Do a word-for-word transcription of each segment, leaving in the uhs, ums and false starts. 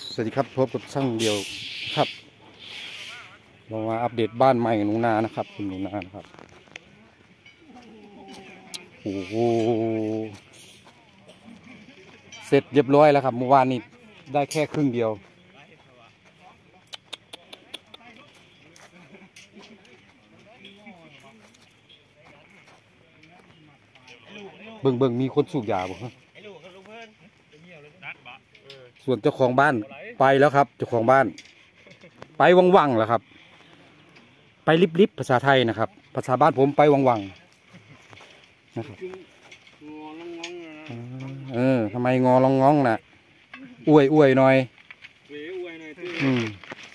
สวัสดีครับพบกับช่างเดียวครับเรามาอัปเดตบ้านใหม่หนูนานะครับคุณหนูนานะครับโอ้โหเสร็จเรียบร้อยแล้วครับเมื่อวานนี้ได้แค่ครึ่งเดียวเบิ่งเบิ่งมีคนสูบยาบ่ครับส่วนเจ้าของบ้านไปแล้วครับเจ้าของบ้านไปวังวังแล้วครับไปลิบลิบภาษาไทยนะครับภาษาบ้านผมไปวังวังนะครับเออทำไมงอลองงองน่ะอวยอวยหน่อยอืม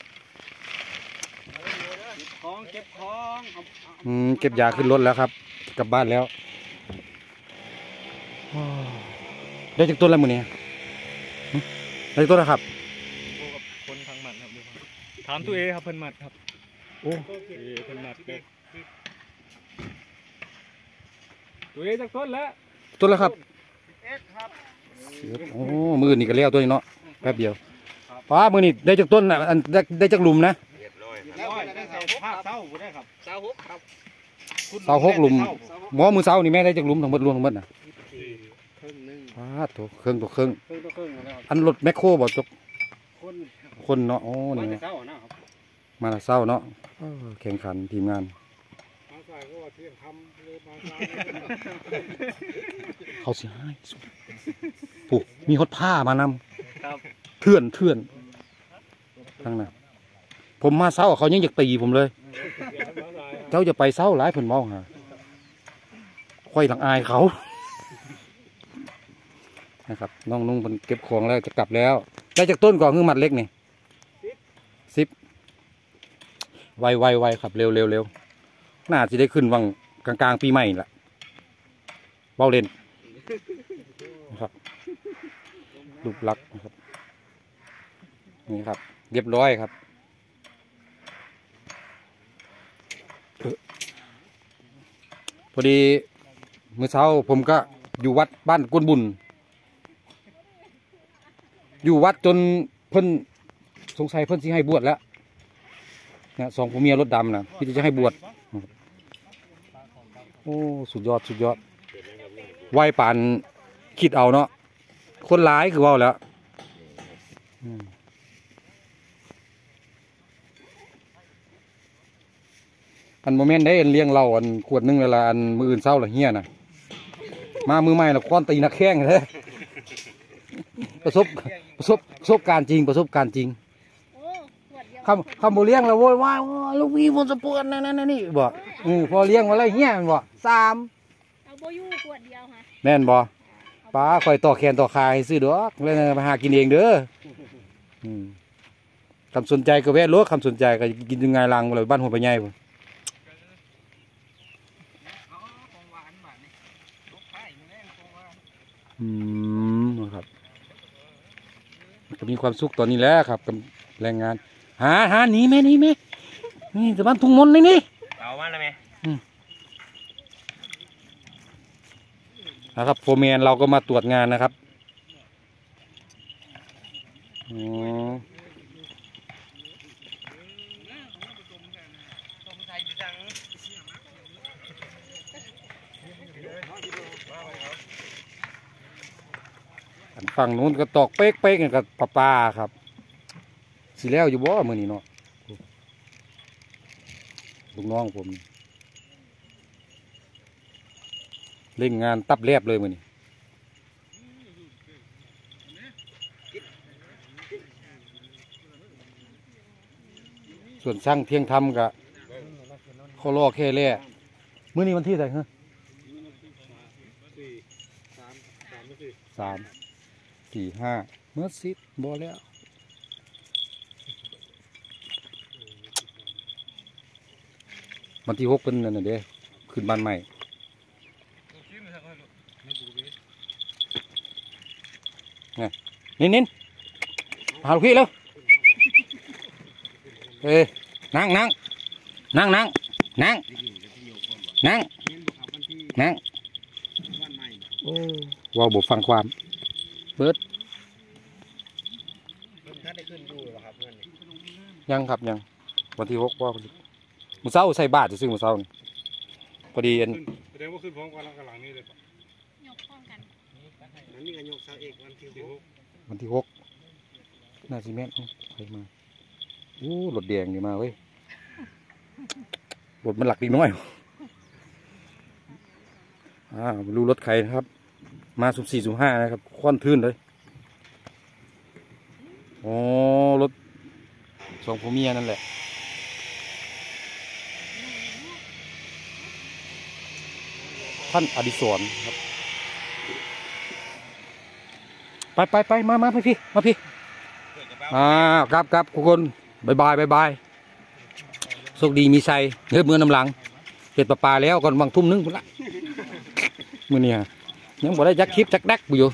เก็บของอืมเก็บยาขึ้นรถแล้วครับกลับบ้านแล้วได้จากต้นแล้วมือนี้ได้จากต้นแล้วครับคนทางหมัดครับถามตัวเองครับเพิ่นหมัดครับโอ้เพิ่นหมัดตัวเองจากต้นแล้วต้นแล้วครับโอ้มือนี่ก็เลี้ยวตัวนี้เนาะแป๊บเดียวป้ามือนี่ได้จากต้นอ่ะได้ได้จากหลุมนะเสาหกครับเสาหกหลุมหมอมือเสานี่แม่ได้จากหลุมทั้งหมดรวมทั้งหมดนะป้าตัวเครื่องตัวเครื่องอันรถแมคโครบ่จกคนเนาะโอ้นี่มาเศร้าเนาะแข่งขันทีมงานเขาเสียหายปุ๊มีฮอตผ้ามานำเถื่อนเถื่อนทั้งนั้นผมมาเศร้าเขายังอยากตีผมเลยเจ้าจะไปเศร้าหลายเพิ่นมองฮะค่อยหลังอายเขานะครับน้องนุ่งมันเก็บของแล้วจะกลับแล้วได้จากต้นก่อนคือมัดเล็กนี่สิบไวไวไวครับเร็วเร็วเร็วน่าจะได้ขึ้นวังกลางกลางปีใหม่ละเบาเล่นนะครับรูปลักษณ์นะครับนี่ครับเรียบร้อยครับพอดีเมื่อเช้าผมก็อยู่วัดบ้านกวนบุญอยู่วัดจนเพิ่นสงสัยเพิ่นสิให้บวชแล้วเนี่ยสองผัวเมียรถดำนะพี่จะให้บวชโอ้สุดยอดสุดยอดไหวปานคิดเอาเนาะคนร้ายคือว่าแล้วอันโมเมนต์ได้เลี้ยงเราอันขวดนึงเวลาอันมืออื่นเศร้าละเฮียนะมามือใหม่ละค้อนตีนักแข้งเลยประสบประสบประสบการณ์จริงประสบการณ์จริงคำคำโมเลี้ยงเราโว้ยว่าลูกวีบนสปวนนั่นนั่นนี่บอกอือพอเลี้ยงมาแล้วเฮียมันบอกสามเอาโบยูขวดเดียวค่ะแม่นบอกป้าคอยต่อแขนต่อคายซื้อดอกแล้วมาหากินเองเด้อคำสนใจก็แวะรถคำสนใจก็กินยังไงลังเลยบ้านหัวไปใหญ่บ่อืมครับก็มีความสุขตอนนี้แล้วครับกับแรงงานหาหาหนีไหมหนีไหมนี่แต่บ้านทุ่งมนนี่นี่เอามาแล้วไหมนะครับโฟร์แมนเราก็มาตรวจงานนะครับอ๋อฝั่งนู้นก็ตอกเป๊กเป๊กกับปลาปลาครับสีแล้วอยู่บ่มือนี้เนาะลูกน้องผมเล่นงานตับแลบเลยมือนี้ส่วนช่างเที่ยงทำกับเขาล่อแค่แร่มือนี้วันที่ไหนฮะสามสี่ห้าเมื่อสิบบอแล้ววันที่หกเป็นนั่นเด้ขึ้นบ้านใหม่นี่นินหาลูกพี่แล้วเอ้นั่งนั่งนั่งนั่งนั่งนั่งนั่งว้าวบุฟังความเบิดถ้าได้ขึ้นอยู่หรอครับเพื่อนยังครับยังวันที่หกว่ามื้อเช้าใส่บาตรซื่อมื้อเช้านี่พอดีอันแสดงว่าขึ้นพร้อมกันหลังนี้เลยยกพร้อมกันนั่นนี่ก็ยกเสาเอกวันที่หกวันที่หกน่าสิแม่นไปมาโอ้รถแดงนี่มาเว้ยรถมันหลักดีน้อยอ่าไม่รู้รถใครนะครับ มาสุ่มสี่สุ่มห้านะครับควันทื่นเลยอ๋อรถสองผัวเมียนั่นแหละท่านอดิศรครับไปไปไปมามาพี่มาพี่อ่าครับครับทุกคนบายบายบายบายโชคดีมีชัยเฮ้ยเมื่อน้ำหลังเห็ดปลาปลาแล้วก่อนบางทุ่มนึงพุ่นละมื่อนี้ยังบ่ได้จักคลิปจักแดกอยู่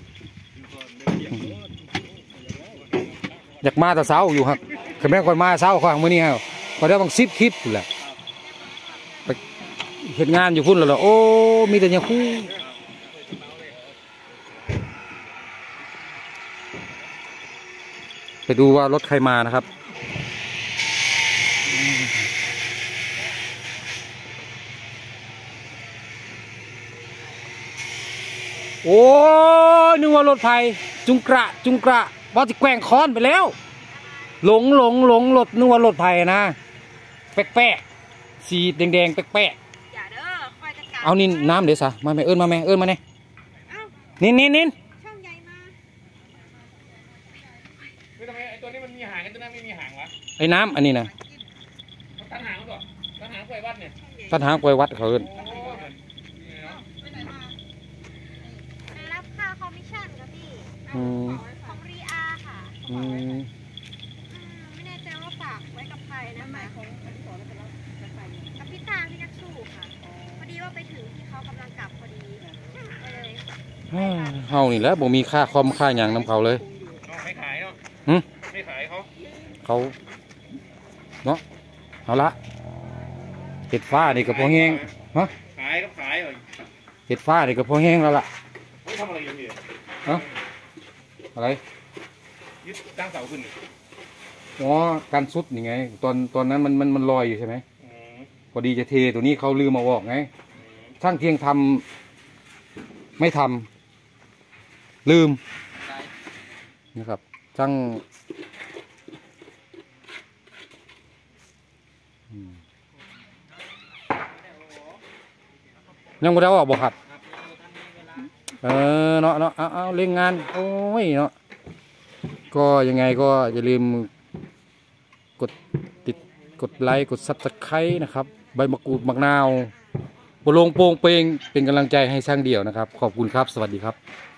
อยากมาแต่เช้าอยู่ครับคือแม่คนมาเช้าข้างมื่อนี้ฮะก็ได้บางซิปคลิปแหละไปเห็นงานอยู่พุ่นแล้วโอ้มีแต่ยังคู่ไปดูว่ารถใครมานะครับโอ้นึกว่ารถไฟจุงกระจุงกระว่าจะแกว่งค้อนไปแล้วหลงหลงหลงรถนึกว่ารถไฟนะแป๊กแป๊กสีแดงแดงแป๊กแป๊กอย่าเด้อคอยจัดการเอานี่น้ำเดี๋ยวสะมาแม่เอิญมาแม่เอิญมาเนี่ยเอ้านินนินนินช่องใหญ่มาไม่ทำไมไอ้ตัวนี้มันมีหางไอ้ตัวนั้นไม่มีหางวะไอ้น้ำอันนี้นะตั้งหางก่อนตั้งหางไฟวัดเนี่ยท่านหางปล่อยวัดเขาเอิญไปรับค่าคอมมิชชั่นกับพี่อืมของรีอาค่ะอืมอืมไม่แน่ใจว่าฝากไว้กับใครนะคะของกับพี่ตาพี่นักสู้ค่ะพอดีว่าไปถึงที่เขากำลังกลับพอดีก็เลยฮ่าเฮานี่แหล้วบ่มีค่าคอมค่าหยังน้ำเขาเลยไม่ขายเนาะหึไม่ขายเขาเขาเนาะเอาละเห็ดฟ้านี่ก็พอแห้งฮะขายก็ขายเลยเห็ดฟ้านี่ก็พอแห้งแล้วล่ะไม่ทำอะไรอยู่พี่เอ้าอะไรยึดตั้งเสาขึ้นอ๋อการซุดนี่ไง ตอนตอนนั้นมันมันมันลอยอยู่ใช่ไหมอืมพอดีจะเทตัวนี้เขาลืมมาบอกไงช่างเทียงทำไม่ทำลืมนะครับช่างอืมยังไม่ได้ออกบอกครับเออเนาะเนาะเอาเอาเร่งงานโอ้ยเนาะก็ยังไงก็อย่าลืมกดติดกดไลค์กดซับสไครต์นะครับใบมะกรูดมะนาวปลงโปงเปงเป็นกำลังใจให้ช่างเดี่ยวนะครับขอบคุณครับสวัสดีครับ